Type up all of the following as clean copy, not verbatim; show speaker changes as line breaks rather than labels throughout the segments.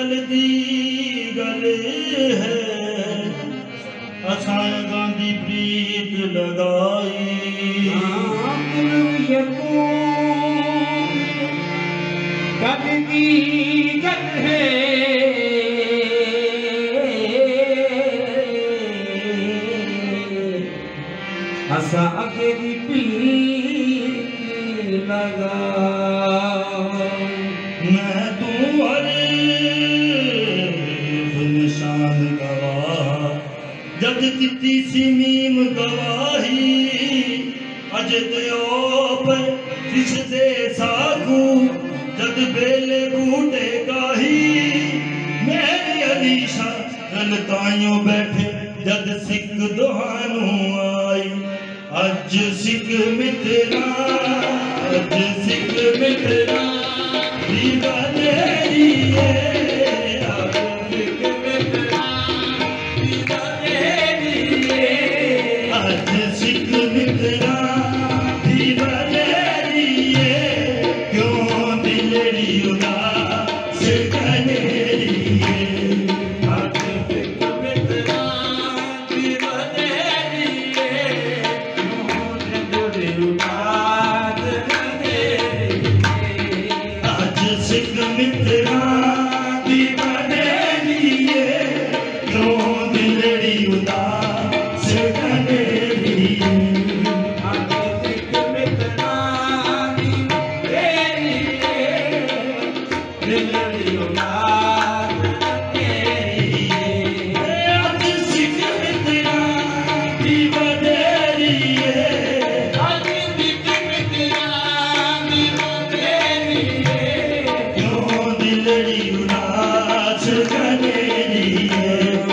गल दी गल है असां गांधी प्रीत लगाई
गल दी गल है असा अगे दी प्रीत लगा
मैं तू निशान गवाह जद दिती सी मीम गवाही अज दयो पर दिसदे साकू जद बेले बूटे गाही मेरी अलीशा रन ताइयों बैठे जद सिख दुहानू आई अज सिख मित्रा अज सिख मित्रा दीवानेरी है अज सिख मित्रा दीवानेरी है अज सिख मित्रा दीवानेरी है क्यों दिलड़ी उदास कनेरी है अज सिख मित्रा दीवानेरी है क्यों दिलड़ी उदास कनेरी आज सिख मित्रा दीवानेरी है क्यों दिलड़ी उदास कनेरी
आज सिख मित्रा दीवानेरी है दिलड़ी उदास कनेरी
आज सिख मित्रा दीवानेरी है
आज सिख मित्रा दीवानेरी है
क्यों दिलड़ी उदास कनेरी है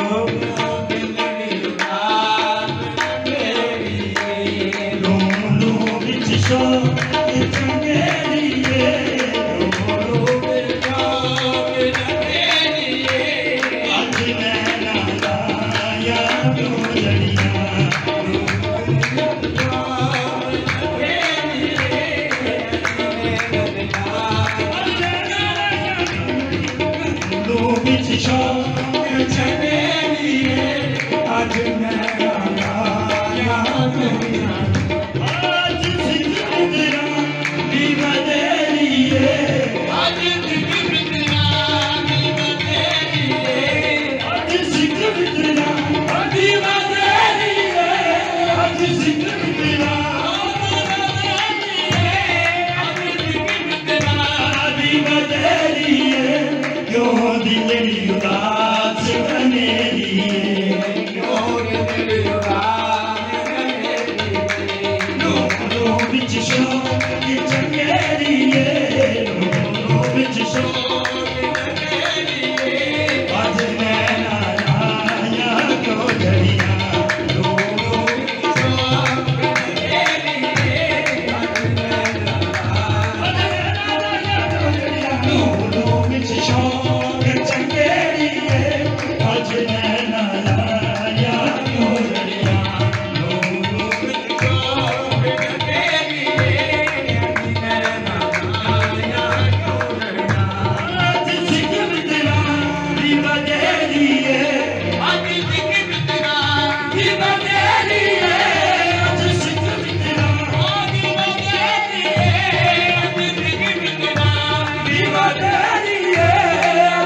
रोलो विच शौक चंगेरी है आज नैना लाया डोलड़ियां रोलो विच शौक चंगेरी है आज नैना लाया डोलड़ियां आज सिख मित्रा दीवानेरी है
आज सिख मित्रा दीवानेरी है
आज सिख मित्रा दीवानेरी है आज सिख मित्रा दीवानेरी है क्यों दिलड़ी उदास कनेरी है रोलो विच शौक चंगेरी है रोलो विच शौक आज नैना लाया डोलड़ियां रोलो विच शौक चंगेरी है आज नैना लाया डोलड़ियां रोलो आज सिख मित्रा दीवानेरी है दीवानेरी है आज सिख मित्रा दीवानेरी है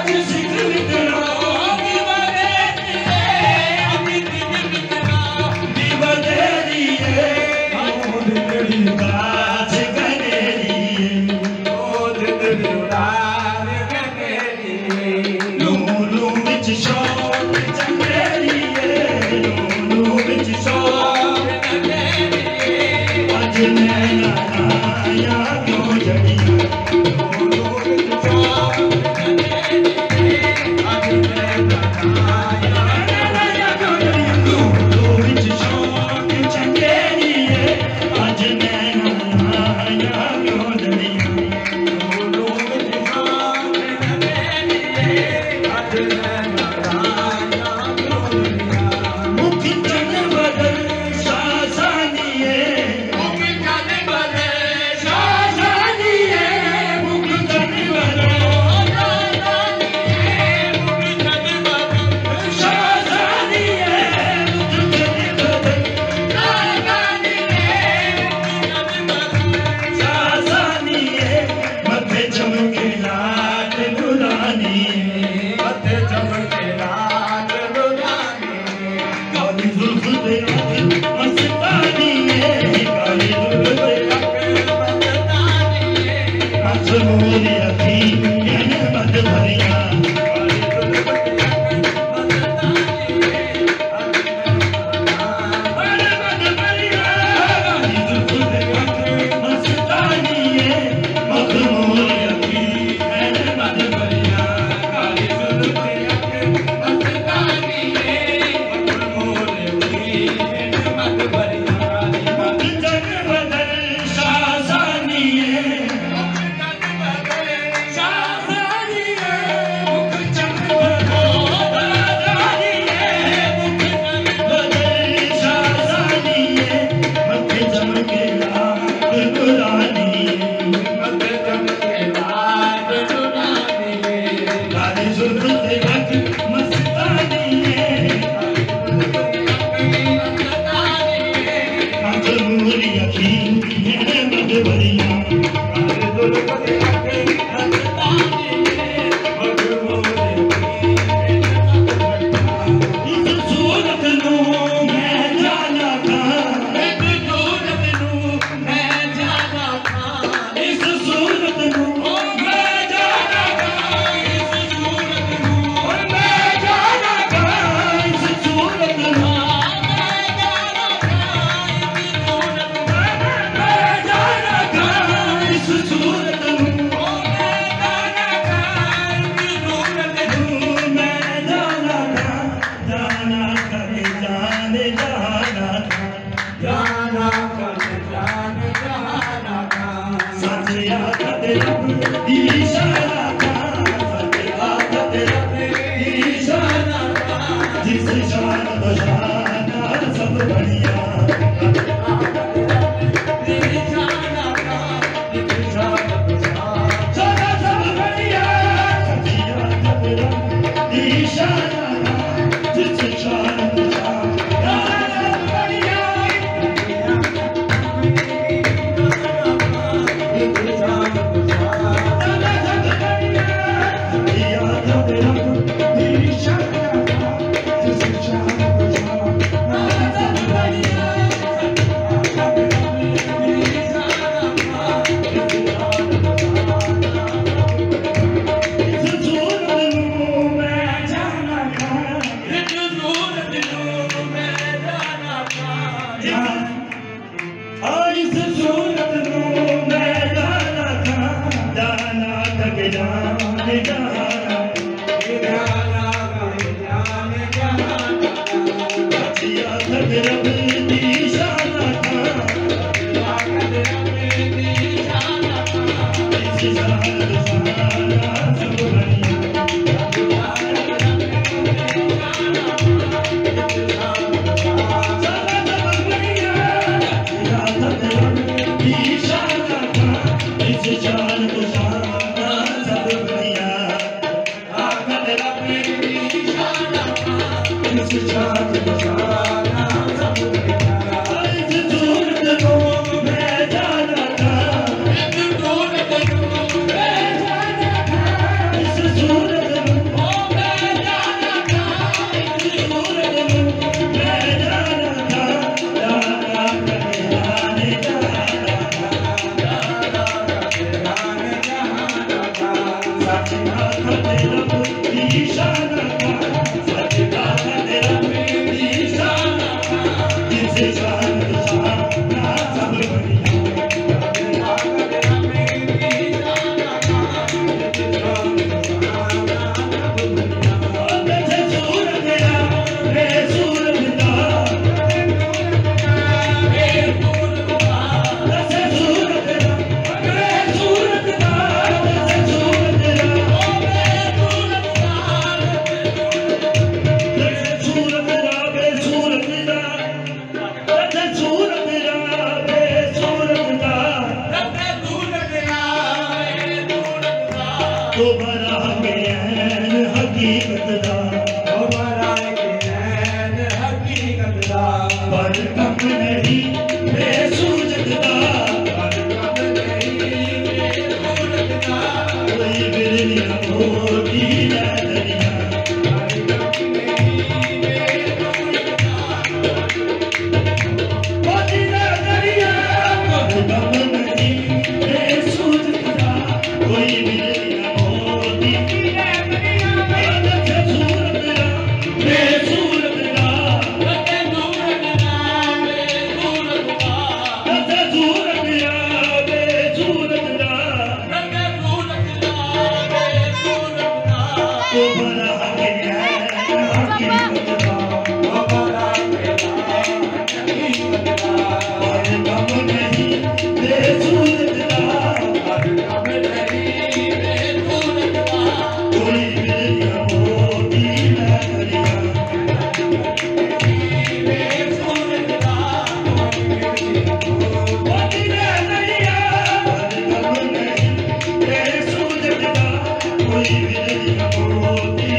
कोई भी नहीं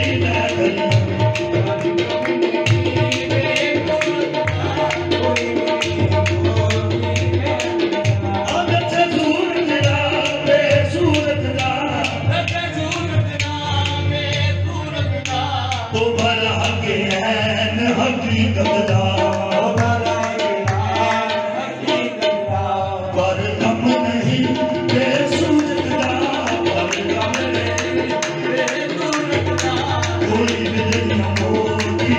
ओ भला के ऐन हकीकत दा पर कम नहीं बेसूरत दा कोई बिरद न मोती